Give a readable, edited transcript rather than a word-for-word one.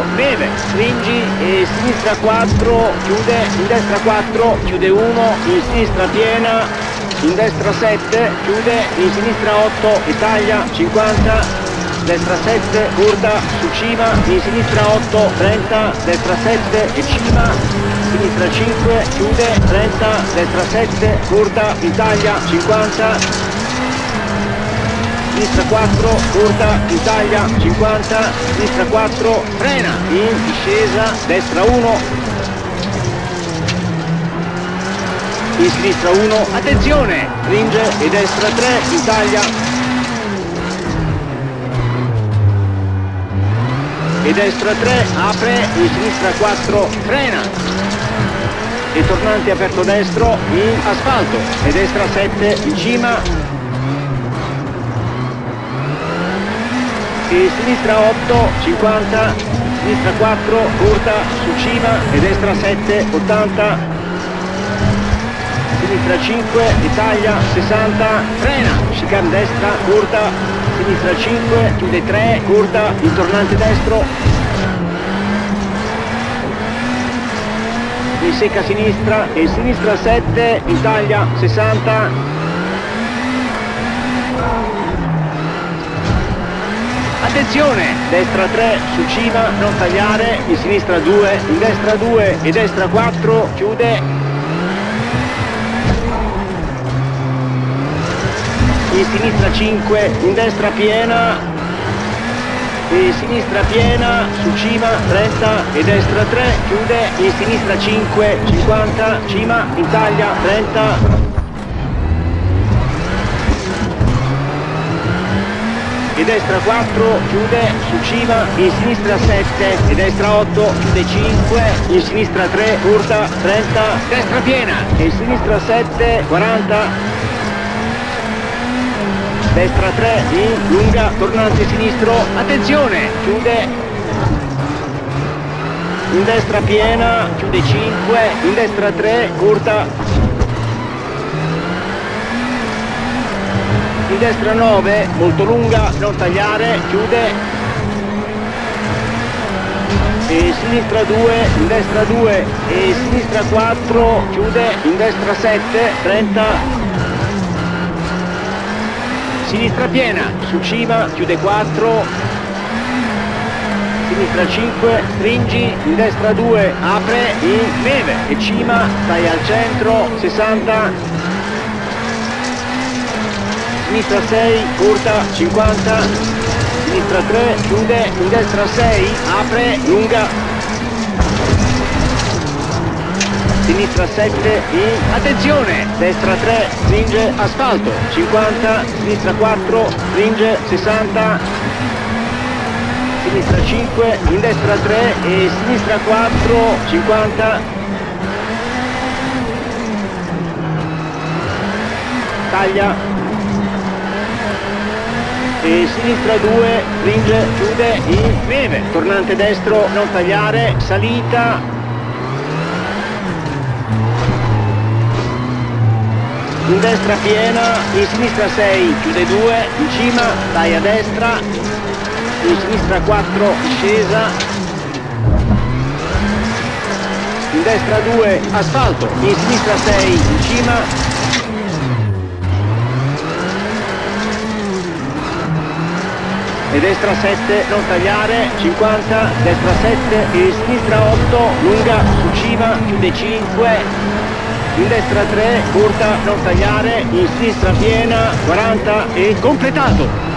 neve, stringi e sinistra 4, chiude, in destra 4, chiude 1, in sinistra piena, in destra 7, chiude, in sinistra 8 e taglia, 50, destra 7, curta, su cima, in sinistra 8, 30, destra 7 e cima, sinistra 5, chiude, 30, destra 7, curta, in taglia, 50, sinistra 4, curta, in taglia, 50, sinistra 4, frena, in discesa, destra 1, in sinistra 1, attenzione, stringe e destra 3, in taglia, e destra 3, apre, in sinistra 4, frena, e tornante aperto destro, in asfalto, e destra 7, in cima, e sinistra 8, 50, sinistra 4, curta, su cima, e destra 7, 80, sinistra 5, Italia, 60, frena, chicane destra, curta, sinistra 5, chiude 3, curta, il tornante destro, e secca sinistra, e sinistra 7, Italia, 60, attenzione, destra 3, su cima, non tagliare, in sinistra 2, in destra 2 e destra 4, chiude, in sinistra 5, in destra piena, e sinistra piena, su cima 30 e destra 3, chiude, in sinistra 5, 50, cima, in taglia 30, e destra 4, chiude, su cima, in sinistra 7 e destra 8, chiude 5, in sinistra 3, curta, 30, destra piena, e in sinistra 7, 40, destra 3, in lunga, tornante sinistro, attenzione, chiude, in destra piena, chiude 5, in destra 3, curta, in destra 9, molto lunga, non tagliare, chiude, e sinistra 2, in destra 2 e sinistra 4, chiude, in destra 7, 30, sinistra piena, su cima, chiude 4, sinistra 5, stringi, in destra 2, apre, in neve e cima, stai al centro, 60, sinistra 6, curta, 50, sinistra 3, chiude, in destra 6, apre, lunga, sinistra 7, in, attenzione, destra 3, stringe, asfalto, 50, sinistra 4, stringe, 60, sinistra 5, in destra 3 e sinistra 4, 50, taglia, e sinistra 2, stringe, chiude, in neve, tornante destro, non tagliare, salita, in destra piena, in sinistra 6, chiude 2, in cima, dai a destra, in sinistra 4, scesa, in destra 2, asfalto, in sinistra 6, in cima, e destra 7, non tagliare, 50, destra 7 e sinistra 8, lunga, su cima, chiude 5, in destra 3, curta, non tagliare, in sinistra piena, 40 e completato!